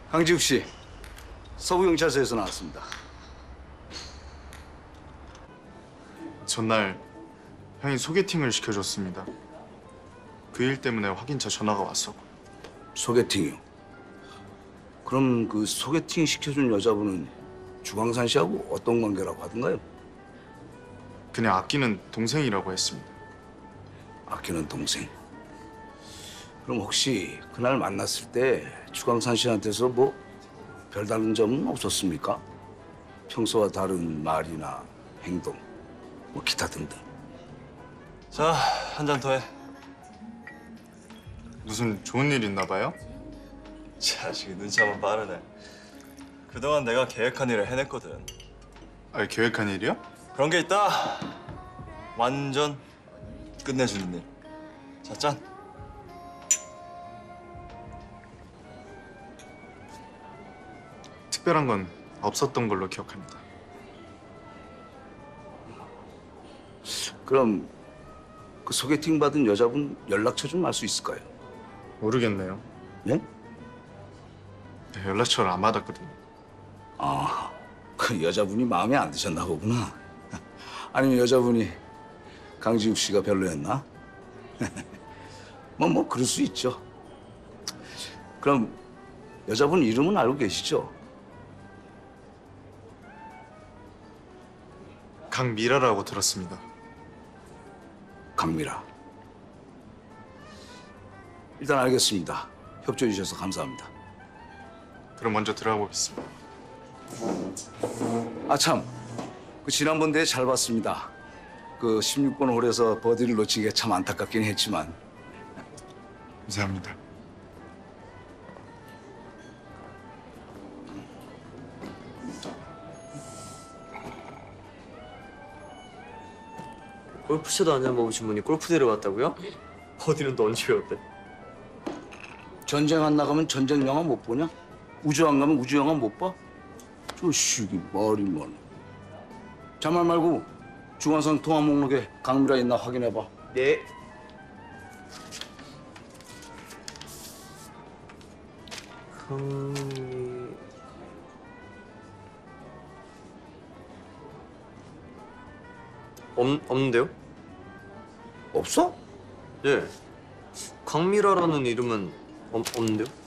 강지욱 씨, 서부경찰서에서 나왔습니다. 전날 형이 소개팅을 시켜줬습니다. 그 일 때문에 확인차 전화가 왔었고. 소개팅이요? 그럼 그 소개팅 시켜준 여자분은 주광산 씨하고 어떤 관계라고 하던가요? 그냥 아끼는 동생이라고 했습니다. 아끼는 동생. 그럼 혹시 그날 만났을 때 주광산 씨한테서 뭐 별다른 점은 없었습니까? 평소와 다른 말이나 행동, 뭐 기타 등등. 자, 한 잔 더 해. 무슨 좋은 일 있나 봐요? 자식이 눈치 한번 빠르네. 그동안 내가 계획한 일을 해냈거든. 아, 계획한 일이요? 그런 게 있다. 완전 끝내주는 일. 자, 짠. 특별한 건 없었던 걸로 기억합니다. 그럼 그 소개팅 받은 여자분 연락처 좀 알 수 있을까요? 모르겠네요. 예? 네, 연락처를 안 받았거든요. 아, 그 여자분이 마음에 안 드셨나 보구나. 아니면 여자분이 강지욱 씨가 별로였나? 뭐 그럴 수 있죠. 그럼 여자분 이름은 알고 계시죠? 강미라라고 들었습니다. 강미라. 일단 알겠습니다. 협조해 주셔서 감사합니다. 그럼 먼저 들어가 보겠습니다. 아 참, 그 지난번 대회 잘 봤습니다. 그 16번 홀에서 버디를 놓친 게 참 안타깝긴 했지만. 감사합니다. 골프채도 안 잡아보신 분이 골프대를 왔다고요? 어디는 또 언제 배웠대? 전쟁 안 나가면 전쟁 영화 못 보냐? 우주 안 가면 우주 영화 못 봐? 저 시기 말이 많아. 자말 말고 중앙선 통화 목록에 강미라 있나 확인해봐. 네. 강미... 없는데요? 없어? 예. 강미라라는 이름은 없는데요?